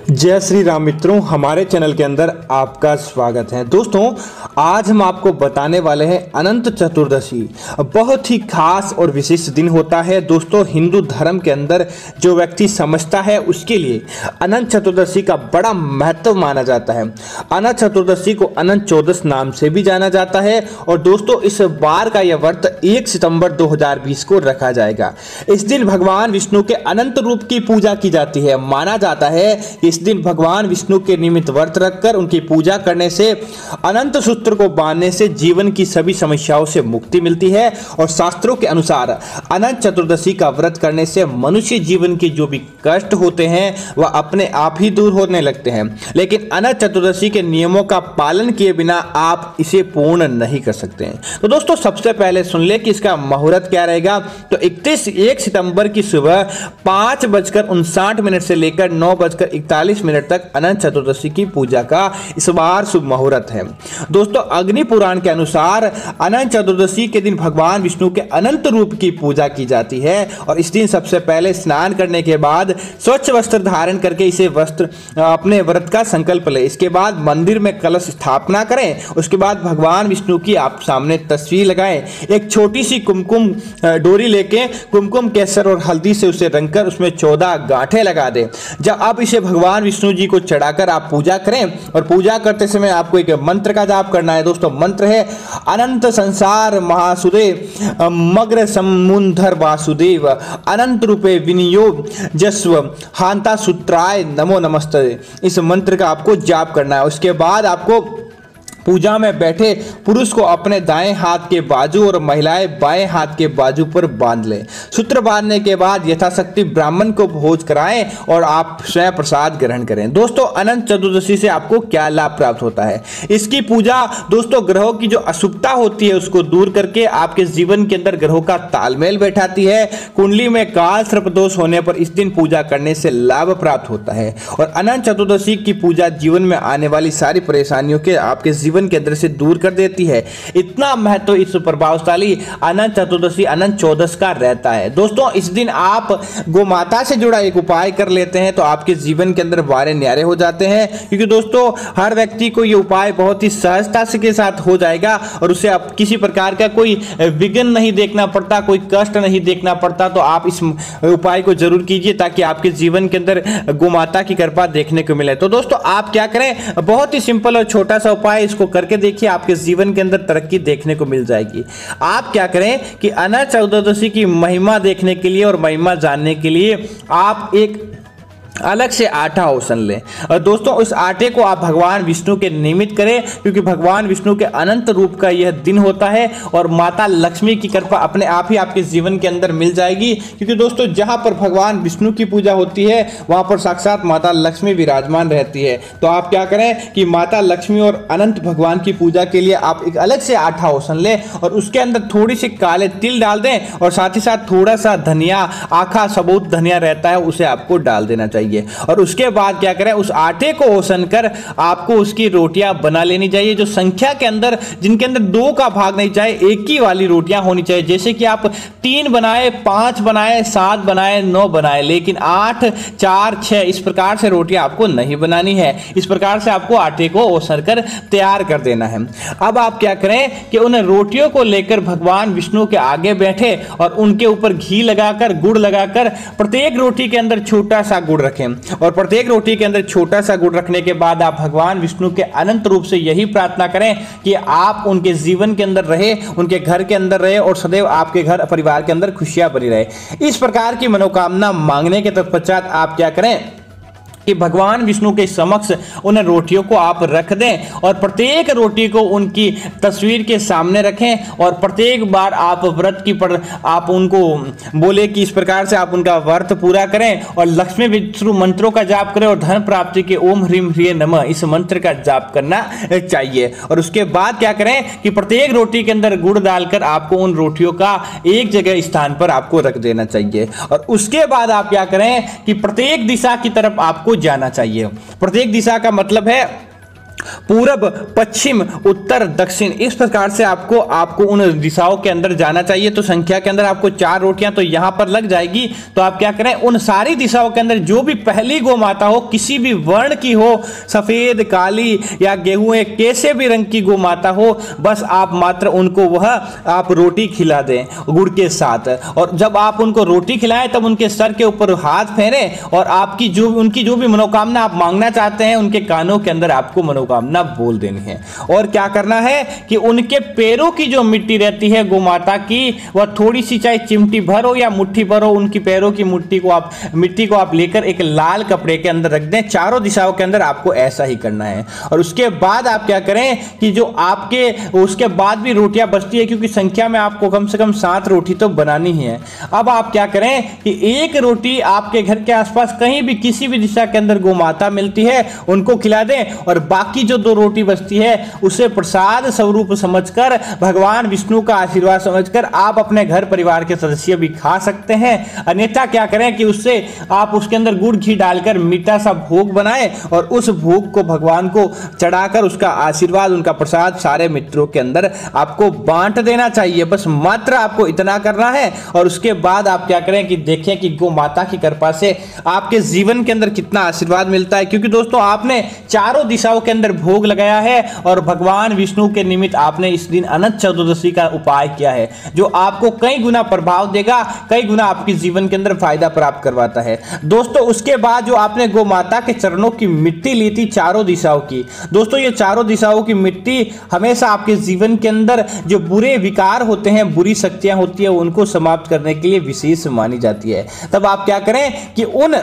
जय श्री राम मित्रों, हमारे चैनल के अंदर आपका स्वागत है। दोस्तों, आज हम आपको बताने वाले हैं अनंत चतुर्दशी। बहुत ही खास और विशिष्ट दिन होता है दोस्तों। हिंदू धर्म के अंदर जो व्यक्ति समझता है उसके लिए अनंत चतुर्दशी का बड़ा महत्व माना जाता है। अनंत चतुर्दशी को अनंत चौदस नाम से भी जाना जाता है। और दोस्तों, इस बार का यह व्रत 1 सितंबर 2020 को रखा जाएगा। इस दिन भगवान विष्णु के अनंत रूप की पूजा की जाती है। माना जाता है कि इस दिन भगवान विष्णु के निमित्त व्रत रखकर उनकी पूजा करने से, अनंत सूत्र को बांधने से जीवन की सभी समस्याओं से मुक्ति मिलती है। और शास्त्रों के अनुसार अनंत चतुर्दशी का व्रत करने से मनुष्य जीवन के जो भी कष्ट होते हैं वह अपने आप ही दूर होने लगते हैं। लेकिन अनंत चतुर्दशी के नियमों का पालन किए बिना आप इसे पूर्ण नहीं कर सकते हैं। तो दोस्तों, सबसे पहले सुन ले कि इसका मुहूर्त क्या रहेगा। तो 1 सितंबर की सुबह 5:59 से लेकर 9:41 तक अनंत चतुर्दशी की पूजा का इस बार शुभ मुहूर्त है। दोस्तों, अग्नि पुराण के अनुसार अनंत चतुर्दशी के दिन भगवान विष्णु के अनंत रूप की पूजा की जाती है। और इस दिन सबसे पहले स्नान करने के बाद स्वच्छ वस्त्र धारण करके इसे वस्त्र अपने व्रत का संकल्प ले। इसके बाद मंदिर में कलश स्थापना करें। उसके बाद भगवान विष्णु की आप सामने तस्वीर लगाएं। एक छोटी सी कुमकुम डोरी लेके कुमकुम केसर और हल्दी से उसे रंगकर उसमें 14 गांठें लगा दें। जब अब इसे भगवान विष्णु जी को चढ़ाकर आप पूजा करें। और पूजा करते समय आपको एक मंत्र का जाप करना है। दोस्तों, मंत्र है अनंत संसार महासुदे मग्र समुंदर वासुदेव अनंत रूपे विनियोग जस्व हांता सूत्राय नमो नमस्ते। इस मंत्र का आपको जाप करना है। उसके बाद आपको पूजा में बैठे पुरुष को अपने दाएं हाथ के बाजू और महिलाएं बाएं हाथ के बाजू पर बांध लें। सूत्र बांधने के बाद यथाशक्ति ब्राह्मण को भोज कराएं और आप स्वयं प्रसाद ग्रहण करें। दोस्तों, अनंत चतुर्दशी से आपको क्या लाभ प्राप्त होता है। इसकी पूजा दोस्तों ग्रहों की जो अशुभता होती है उसको दूर करके आपके जीवन के अंदर ग्रहों का तालमेल बैठाती है। कुंडली में काल सर्प दोष होने पर इस दिन पूजा करने से लाभ प्राप्त होता है। और अनंत चतुर्दशी की पूजा जीवन में आने वाली सारी परेशानियों के आपके जीवन के अंदर से दूर कर देती है। इतना महत्व इस प्रभावशाली अनंत चतुर्दशी अनंत चौदस का रहता है। दोस्तों, इस दिन आप गोमाता से जुड़ा एक उपाय कर लेते हैं तो आपके जीवन के अंदर वारे न्यारे हो जाते हैं। क्योंकि दोस्तों, हर व्यक्ति को यह उपाय बहुत ही सहजता के साथ हो जाएगा और उसे आप किसी प्रकार का कोई विघ्न नहीं देखना पड़ता, कोई कष्ट नहीं देखना पड़ता। तो आप इस उपाय को जरूर कीजिए ताकि आपके जीवन के अंदर गोमाता की कृपा देखने को मिले। तो दोस्तों, आप क्या करें, बहुत ही सिंपल और छोटा सा उपाय, इसको करके देखिए, आपके जीवन के अंदर तरक्की देखने को मिल जाएगी। आप क्या करें कि अनंत चतुर्दशी की महिमा देखने के लिए और महिमा जानने के लिए आप एक अलग से आटा औसन लें। और दोस्तों, उस आटे को आप भगवान विष्णु के निमित्त करें, क्योंकि भगवान विष्णु के अनंत रूप का यह दिन होता है और माता लक्ष्मी की कृपा अपने आप ही आपके जीवन के अंदर मिल जाएगी। क्योंकि दोस्तों, जहां पर भगवान विष्णु की पूजा होती है वहां पर साक्षात माता लक्ष्मी विराजमान रहती है। तो आप क्या करें कि माता लक्ष्मी और अनंत भगवान की पूजा के लिए आप एक अलग से आटा औसन लें और उसके अंदर थोड़ी सी काले तिल डाल दें और साथ ही साथ थोड़ा सा धनिया, आखा सबूत धनिया रहता है, उसे आपको डाल देना चाहिए। और उसके बाद क्या करें, उस आटे को ओसन कर आपको उसकी रोटियां बना लेनी चाहिए। जो संख्या के अंदर, जिनके अंदर 2 का भाग नहीं चाहिए, एक ही वाली रोटियां होनी चाहिए। जैसे कि आप 3 बनाए, 5 बनाए, 7 बनाए, 9 बनाए, लेकिन 8, 4, 6 इस प्रकार से रोटियां आपको नहीं बनानी है। इस प्रकार से आपको आटे को ओसन कर तैयार कर देना है। अब आप क्या करें कि उन रोटियों को लेकर भगवान विष्णु के आगे बैठे और उनके ऊपर घी लगाकर, गुड़ लगाकर प्रत्येक रोटी के अंदर छोटा सा गुड़ रखें। और प्रत्येक रोटी के अंदर छोटा सा गुड़ रखने के बाद आप भगवान विष्णु के अनंत रूप से यही प्रार्थना करें कि आप उनके जीवन के अंदर रहे, उनके घर के अंदर रहे और सदैव आपके घर परिवार के अंदर खुशियां बनी रहे। इस प्रकार की मनोकामना मांगने के तत्पश्चात आप क्या करें कि भगवान विष्णु के समक्ष उन रोटियों को आप रख दें और प्रत्येक रोटी को उनकी तस्वीर के सामने रखें। और प्रत्येक बार आप व्रत की आप उनको बोले कि इस प्रकार से आप उनका व्रत पूरा करें और लक्ष्मी विष्णु मंत्रों का जाप करें और धन प्राप्ति के ओम ह्रीम ह्रिय नमः इस मंत्र का जाप करना चाहिए। और उसके बाद क्या करें कि प्रत्येक रोटी के अंदर गुड़ डालकर आपको उन रोटियों का एक जगह स्थान पर आपको रख देना चाहिए। और उसके बाद आप क्या करें कि प्रत्येक दिशा की तरफ आपको जाना चाहिए। प्रत्येक दिशा का मतलब है पूरब, पश्चिम, उत्तर, दक्षिण, इस प्रकार से आपको उन दिशाओं के अंदर जाना चाहिए। तो संख्या के अंदर आपको 4 रोटियां तो यहां पर लग जाएगी। तो आप क्या करें, उन सारी दिशाओं के अंदर जो भी पहली गौ माता हो, किसी भी वर्ण की हो, सफेद, काली या गेहूं कैसे भी रंग की गौ माता हो, बस आप मात्र उनको वह आप रोटी खिला दें गुड़ के साथ। और जब आप उनको रोटी खिलाएं तब उनके सर के ऊपर हाथ फेरें और उनकी जो भी मनोकामना आप मांगना चाहते हैं उनके कानों के अंदर आपको मनोकामना बोल देनी है। और क्या करना है कि उनके पैरों की जो मिट्टी रहती है गौ माता की, वह थोड़ी सी चाहे चिमटी भर हो या मुट्ठी भर हो, उनकी पैरों की मिट्टी को आप लेकर एक लाल कपड़े के अंदर रख दें। चारों दिशाओं के अंदर आपको ऐसा ही करना है। और उसके बाद आप क्या करें कि जो आपके उसके बाद भी रोटियां बचती है, क्योंकि संख्या में आपको कम से कम 7 रोटी तो बनानी ही है। अब आप क्या करें कि एक रोटी आपके घर के आसपास कहीं भी किसी भी दिशा के अंदर गौ माता मिलती है उनको खिला दें, और बाकी जो 2 रोटी बचती है उसे प्रसाद स्वरूप समझकर, भगवान विष्णु का आशीर्वाद समझकर आप अपने घर परिवार के सदस्य भी खा सकते हैं। अन्यथा क्या करें कि उससे आप उसके अंदर गुड़ घी डालकर मीठा सा भोग बनाएं और उस भोग को भगवान को चढ़ाकर उसका आशीर्वाद, उनका प्रसाद सारे मित्रों के अंदर आपको बांट देना चाहिए। बस मात्र आपको इतना करना है। और उसके बाद आप क्या करें कि देखें कि गौ माता की कृपा से आपके जीवन के अंदर कितना आशीर्वाद मिलता है। क्योंकि दोस्तों आपने चारों दिशाओं के अंदर भोग लगाया है और भगवान विष्णु के निमित्त आपने इस दिन अनंत चतुर्दशी का उपाय किया है, जो आपको कई गुना प्रभाव देगा, कई गुना आपके जीवन के अंदर फायदा प्राप्त करवाता है। दोस्तों उसके बाद जो आपने गौ माता के चरणों की मिट्टी ली थी चारों दिशाओं की, दोस्तों ये चारों दिशाओं की मिट्टी हमेशा आपके जीवन के अंदर जो बुरे विकार होते हैं, बुरी शक्तियां होती है, उनको समाप्त करने के लिए विशेष मानी जाती है। तब आप क्या करें कि उन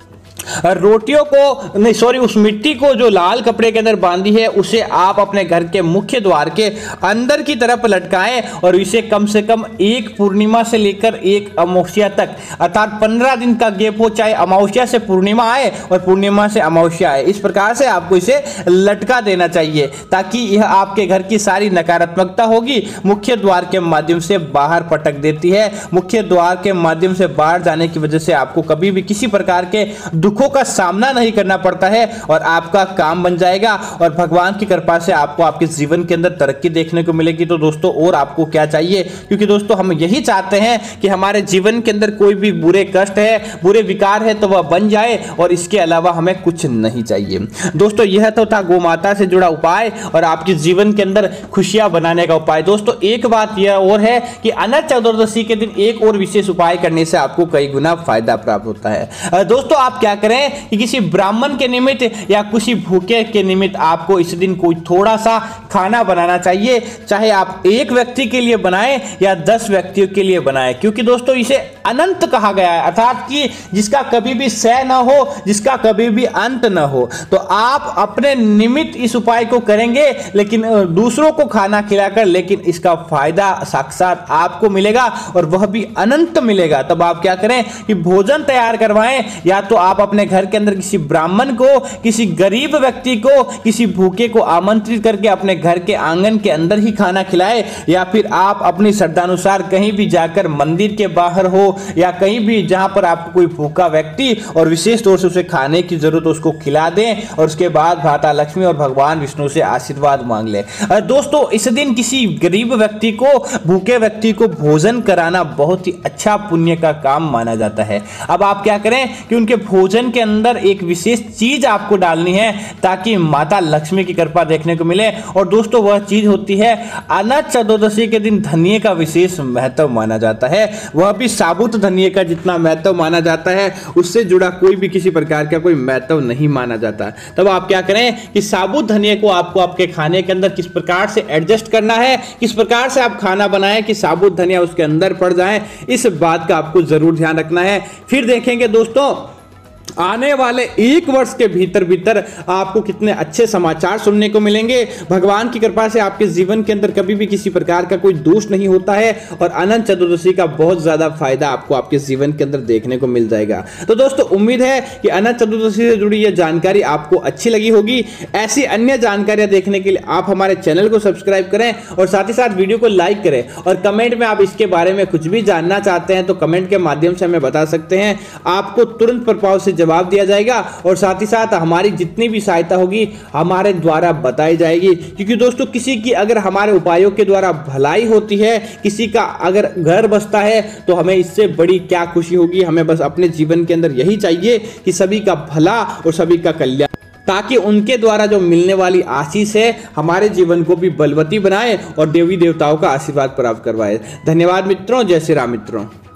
रोटियों को नहीं सॉरी उस मिट्टी को जो लाल कपड़े के अंदर बांधी है उसे आप अपने घर के मुख्य द्वार के अंदर की तरफ लटकाएं और इसे कम से कम एक पूर्णिमा से लेकर एक अमावस्या तक, अर्थात 15 दिन का गैप हो, चाहे अमावस्या से पूर्णिमा आए और पूर्णिमा से अमावस्या आए, इस प्रकार से आपको इसे लटका देना चाहिए ताकि यह आपके घर की सारी नकारात्मकता होगी मुख्य द्वार के माध्यम से बाहर पटक देती है। मुख्य द्वार के माध्यम से बाहर जाने की वजह से आपको कभी भी किसी प्रकार के दुखों का सामना नहीं करना पड़ता है और आपका काम बन जाएगा और भगवान की कृपा से आपको आपके जीवन के अंदर तरक्की देखने को मिलेगी। तो दोस्तों और आपको क्या चाहिए, क्योंकि दोस्तों हम यही चाहते हैं कि हमारे जीवन के अंदर कोई भी बुरे कष्ट है, बुरे विकार है तो वह बन जाए और इसके अलावा हमें कुछ नहीं चाहिए। दोस्तों यह तो था गौ माता से जुड़ा उपाय और आपके जीवन के अंदर खुशियां बनाने का उपाय। दोस्तों एक बात यह और है कि अनंत चतुर्दशी के दिन एक और विशेष उपाय करने से आपको कई गुना फायदा प्राप्त होता है। दोस्तों आप क्या करें कि किसी ब्राह्मण के निमित्त या किसी भूखे के निमित्त आपको इस दिन कोई थोड़ा सा खाना बनाना चाहिए, चाहे आप एक व्यक्ति के लिए बनाएं या 10 व्यक्तियों के लिए बनाएं, क्योंकि दोस्तों इसे अनंत कहा गया है, अर्थात कि जिसका कभी भी क्षय न हो, जिसका कभी भी अंत न हो। तो आप अपने निमित्त इस उपाय को करेंगे लेकिन दूसरों को खाना खिलाकर, लेकिन इसका फायदा साक्षात आपको मिलेगा और वह भी अनंत मिलेगा। तब आप क्या करें कि भोजन तैयार करवाएं, या तो आप अपने घर के अंदर किसी ब्राह्मण को, किसी गरीब व्यक्ति को, किसी भूखे को आमंत्रित करके अपने घर के आंगन के अंदर ही खाना खिलाएं, या फिर आप अपनी श्रद्धानुसार कहीं भी जाकर मंदिर के बाहर हो या कहीं भी जहां पर आपको कोई भूखा व्यक्ति और विशेष तौर से उसे खाने की जरूरत हो उसको खिला दें और उसके बाद माता लक्ष्मी और भगवान विष्णु से आशीर्वाद मांग ले। दोस्तों इस दिन किसी गरीब व्यक्ति को, भूखे व्यक्ति को भोजन कराना बहुत ही अच्छा पुण्य का काम माना जाता है। अब आप क्या करें कि उनके भोजन के अंदर एक विशेष चीज आपको डालनी है ताकि माता लक्ष्मी की कृपा देखने को मिले, और दोस्तों वह चीज होती है अनंत चतुर्दशी के दिन धनिये का विशेष महत्व माना जाता है। वह भी साबुत धनिये का जितना महत्व माना जाता है उससे जुड़ा कोई भी किसी प्रकार का कोई महत्व नहीं माना जाता। तब आप क्या करें कि साबुत धनिये को आपको आपके खाने के अंदर किस प्रकार से एडजस्ट करना है, किस प्रकार से आप खाना बनाएं कि साबुत धनिया उसके अंदर पड़ जाए, इस बात का आपको जरूर ध्यान रखना है। फिर देखेंगे दोस्तों आने वाले 1 वर्ष के भीतर भीतर आपको कितने अच्छे समाचार सुनने को मिलेंगे। भगवान की कृपा से आपके जीवन के अंदर कभी भी किसी प्रकार का कोई दोष नहीं होता है और अनंत चतुर्दशी का बहुत ज्यादा फायदा आपको आपके जीवन के अंदर देखने को मिल जाएगा। तो दोस्तों उम्मीद है कि अनंत चतुर्दशी से जुड़ी यह जानकारी आपको अच्छी लगी होगी। ऐसी अन्य जानकारियां देखने के लिए आप हमारे चैनल को सब्सक्राइब करें और साथ ही साथ वीडियो को लाइक करें, और कमेंट में आप इसके बारे में कुछ भी जानना चाहते हैं तो कमेंट के माध्यम से हमें बता सकते हैं। आपको तुरंत प्रभाव से जवाब दिया जाएगा और साथ ही साथ हमारी जितनी भी सहायता होगी हमारे द्वारा बताई जाएगी। क्योंकि दोस्तों किसी की अगर हमारे उपायों के द्वारा भलाई होती है, किसी का अगर घर बसता है, तो हमें इससे बड़ी क्या खुशी होगी। हमें बस अपने जीवन के अंदर यही चाहिए कि सभी का भला और सभी का कल्याण, ताकि उनके द्वारा जो मिलने वाली आशीष है हमारे जीवन को भी बलवती बनाए और देवी देवताओं का आशीर्वाद प्राप्त करवाए। धन्यवाद मित्रों, जय श्री राम मित्रों।